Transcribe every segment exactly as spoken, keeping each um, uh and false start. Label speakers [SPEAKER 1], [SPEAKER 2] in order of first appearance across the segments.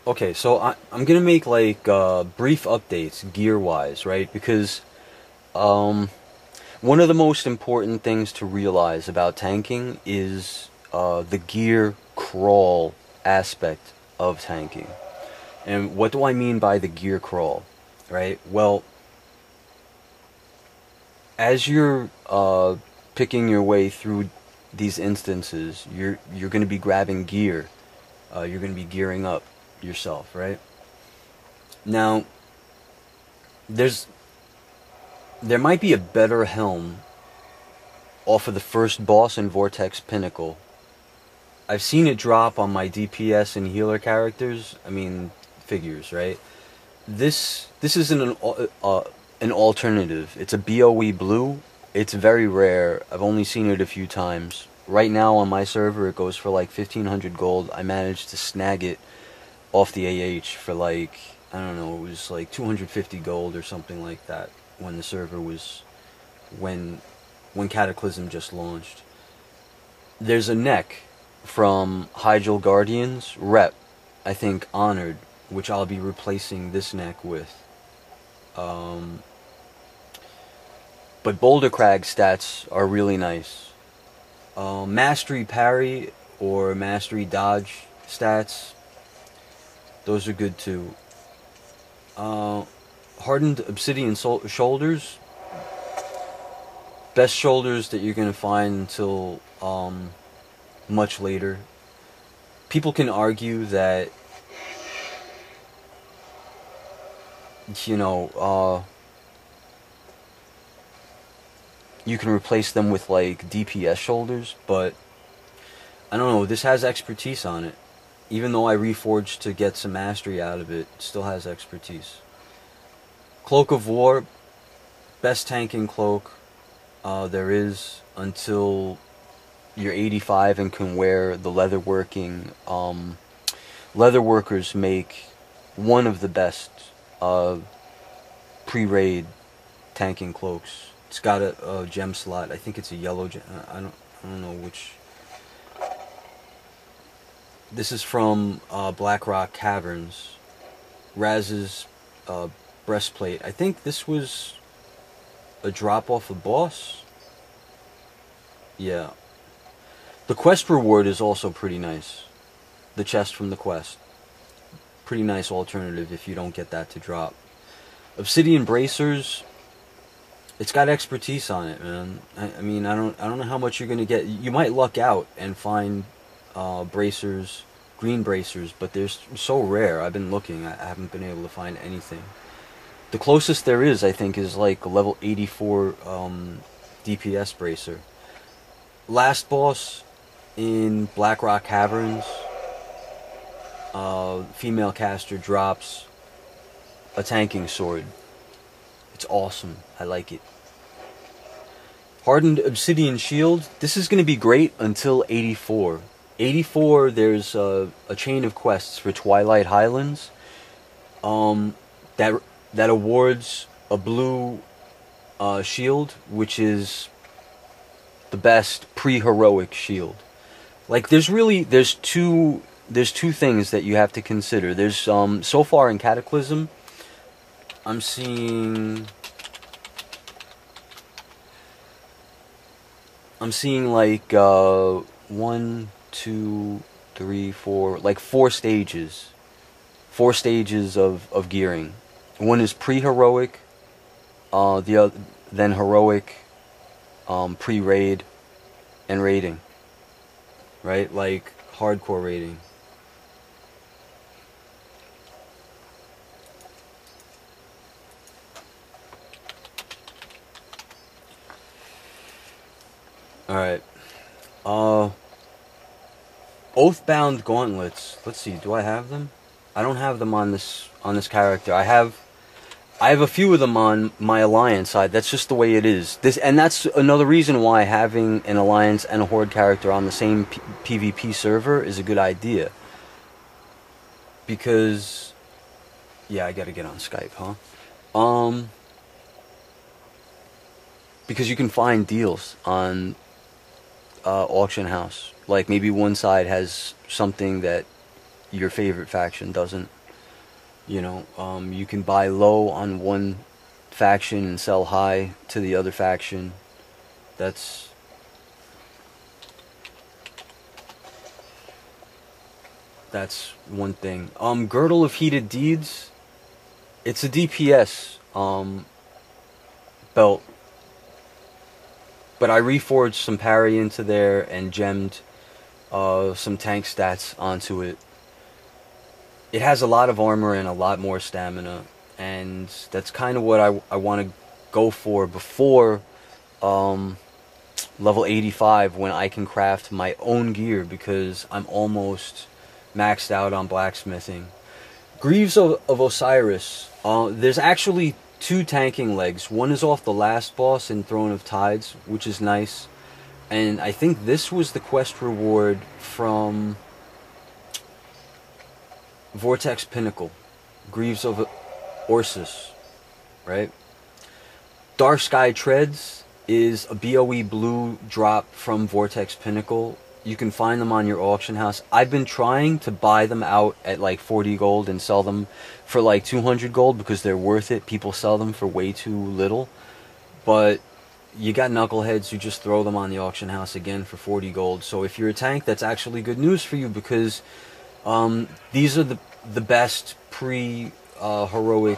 [SPEAKER 1] Okay, so I, I'm gonna make like uh, brief updates gear-wise, right? Because um, one of the most important things to realize about tanking is uh, the gear crawl aspect of tanking. And what do I mean by the gear crawl, right? Well, as you're uh, picking your way through these instances, you're you're going to be grabbing gear. Uh, you're going to be gearing up yourself, right? Now, there's there might be a better helm off of the first boss in Vortex Pinnacle. I've seen it drop on my D P S and healer characters. I mean, figures, right? This this isn't an uh, an alternative. It's a B O E blue. It's very rare. I've only seen it a few times. Right now on my server, it goes for like fifteen hundred gold. I managed to snag it off the A H for like, I don't know, it was like two hundred fifty gold or something like that when the server was, when when Cataclysm just launched. There's a neck from Hydral Guardians, Rep, I think Honored, which I'll be replacing this neck with. Um, but Boulder Crag stats are really nice. Uh, Mastery Parry or Mastery Dodge stats, those are good too. Uh, hardened Obsidian so Shoulders, best shoulders that you're going to find until um, much later. People can argue that, you know, uh, you can replace them with like D P S shoulders, but I don't know, this has expertise on it. Even though I reforged to get some mastery out of it, it still has expertise. Cloak of War, best tanking cloak uh, there is until you're eighty-five and can wear the leatherworking. Um, leatherworkers make one of the best uh, pre-raid tanking cloaks. It's got a, a gem slot. I think it's a yellow gem. I don't. I don't know which. This is from uh, Blackrock Caverns. Raz's uh, breastplate. I think this was a drop off a boss. Yeah. The quest reward is also pretty nice. The chest from the quest. Pretty nice alternative if you don't get that to drop. Obsidian bracers. It's got expertise on it, man. I, I mean, I don't, I don't know how much you're gonna get. You might luck out and find uh, bracers, green bracers, but they're so rare. I've been looking. I haven't been able to find anything. The closest there is, I think, is like a level eighty-four um, D P S bracer. Last boss in Blackrock Caverns. Uh, female caster drops a tanking sword. It's awesome. I like it. Hardened Obsidian Shield. This is going to be great until eighty-four. eighty-four, there's uh, a chain of quests for Twilight Highlands. Um, that that awards a blue uh, shield, which is the best pre-heroic shield. Like, there's really there's two there's two things that you have to consider. There's um so far in Cataclysm, I'm seeing I'm seeing like uh, one, two, three, four, like four stages, four stages of, of gearing. One is pre-heroic, uh, the other, then heroic, um, pre-raid, and raiding. Right, like hardcore raiding. Alright. Uh, Oathbound gauntlets. Let's see, do I have them? I don't have them on this on this character. I have I have a few of them on my alliance side. That's just the way it is. This and that's another reason why having an alliance and a horde character on the same P PvP server is a good idea. Because yeah, I got to get on Skype, huh? Um because you can find deals on Uh, auction house. Like maybe one side has something that your favorite faction doesn't. You know, um, you can buy low on one faction and sell high to the other faction. That's that's one thing. Um, Girdle of Heated Deeds. It's a D P S um belt, but I reforged some parry into there and gemmed uh some tank stats onto it. It has a lot of armor and a lot more stamina, and that's kind of what I, I want to go for before um, level eighty-five, when I can craft my own gear, because I'm almost maxed out on blacksmithing. Greaves of, of Osiris. Uh, there's actually two tanking legs. One is off the last boss in Throne of Tides, which is nice. And I think this was the quest reward from Vortex Pinnacle, Greaves of Orsis, right? Dark Sky Treads is a B O E blue drop from Vortex Pinnacle. You can find them on your auction house. I've been trying to buy them out at like forty gold and sell them for like two hundred gold because they're worth it. People sell them for way too little. But you got knuckleheads who just throw them on the auction house again for forty gold. So if you're a tank, that's actually good news for you, because Um, these are the the best pre uh, heroic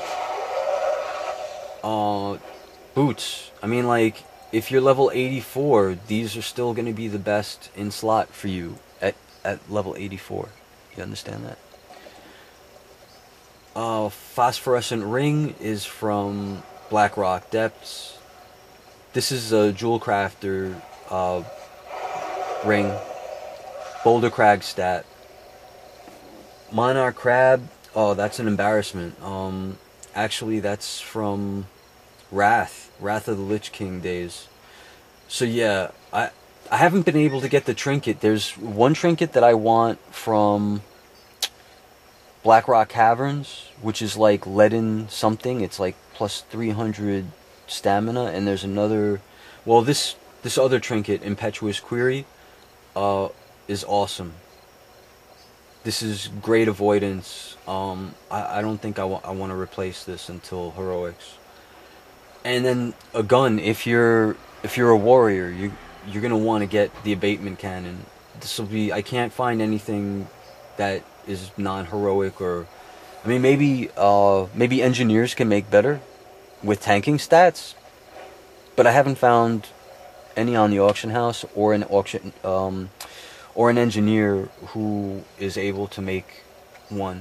[SPEAKER 1] uh, boots. I mean, like, if you're level eighty-four, these are still going to be the best in slot for you at at level eighty-four. You understand that? Uh, Phosphorescent Ring is from Blackrock Depths. This is a Jewel Crafter uh, ring. Boulder Crag stat. Monarch Crab, oh, that's an embarrassment. Um, actually, that's from Wrath, Wrath of the Lich King days. So yeah, I I haven't been able to get the trinket. There's one trinket that I want from Blackrock Caverns, which is like leaden something. It's like plus three hundred stamina, and there's another. Well, this this other trinket, Impetuous Query, uh, is awesome. This is great avoidance. Um, I, I don't think I, wa I want to replace this until heroics. And then a gun. If you're if you're a warrior, you you're gonna want to get the abatement cannon. This will be. I can't find anything that is non-heroic, or I mean, maybe uh, maybe engineers can make better with tanking stats, but I haven't found any on the auction house or an auction. Um, or an engineer who is able to make one.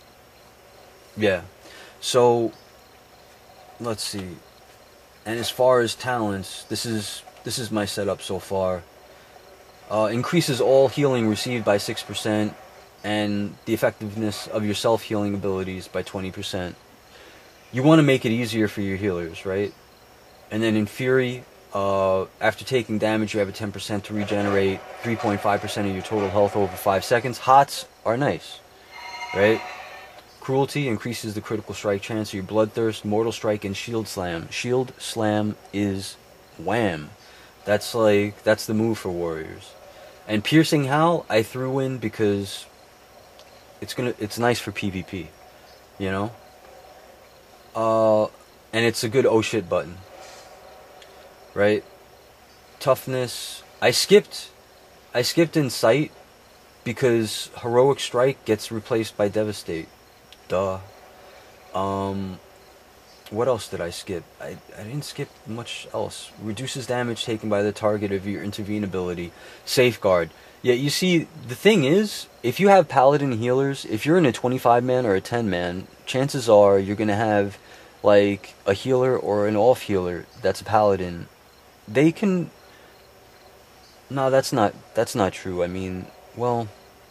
[SPEAKER 1] Yeah. So, let's see. And as far as talents, this is this is my setup so far. Uh, increases all healing received by six percent, and the effectiveness of your self-healing abilities by twenty percent. You want to make it easier for your healers, right? And then in Fury, Uh, after taking damage, you have a ten percent to regenerate three point five percent of your total health over five seconds. Hots are nice, right? Cruelty increases the critical strike chance of your Bloodthirst, Mortal Strike, and Shield Slam. Shield Slam is wham. That's like, that's the move for warriors. And Piercing Howl, I threw in because it's gonna, it's nice for PvP, you know? Uh, and it's a good oh shit button. Right? Toughness. I skipped I skipped Insight because Heroic Strike gets replaced by Devastate. Duh. Um what else did I skip? I, I didn't skip much else. Reduces damage taken by the target of your intervene ability. Safeguard. Yeah, you see, the thing is, if you have Paladin healers, if you're in a twenty-five man or a ten man, chances are you're gonna have like a healer or an off healer that's a Paladin. They can... No, that's not that's not true. I mean, well,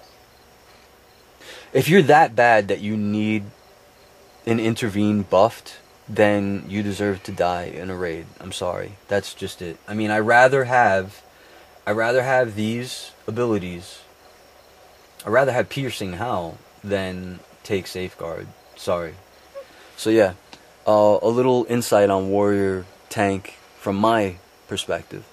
[SPEAKER 1] if you're that bad that you need an intervene buffed, then you deserve to die in a raid. I'm sorry. That's just it. I mean, I rather have I rather have these abilities. I rather have Piercing Howl than take Safeguard. Sorry. So yeah, uh, a little insight on warrior tank from my perspective.